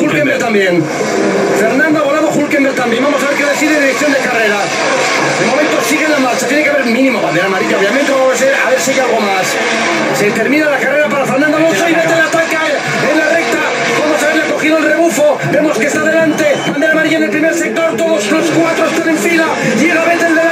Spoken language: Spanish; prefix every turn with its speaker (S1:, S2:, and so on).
S1: Hulkenberg también. Fernando ha volado, Hulkenberg también. Vamos a ver qué decide dirección de carrera. De momento sigue en la marcha. Tiene que haber mínimo bandera amarilla. Obviamente vamos a ver si hay algo más. Se termina la carrera para Fernando Alonso y Vettel ataca en la recta. Vamos a ver, le ha cogido el rebufo. Vemos que está delante. Bandera amarilla en el primer sector. Todos los cuatro están en fila. Llega Vettel delante.